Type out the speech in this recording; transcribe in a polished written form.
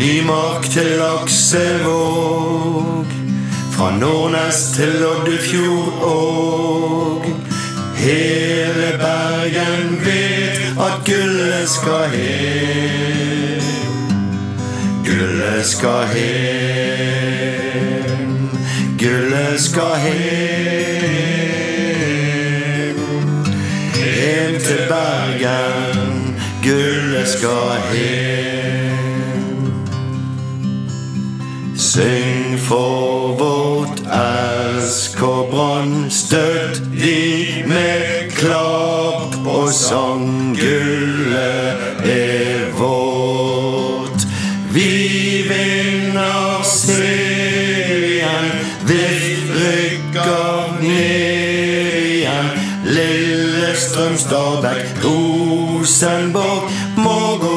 Nymark til Laksevåg, fra Nordnes til Loddefjord og hele Bergen vet at gullet skal hjem. Gullet skal hjem. Gullet skal hjem. Hjem til Bergen, gullet skal hjem. Syng for vårt SK Brann, støtt de med klapp og sang. Gullet vårt. Vi vinner serien, vi rykker ned igjen. Lillestrøm, Stabæk, Rosenborg må gå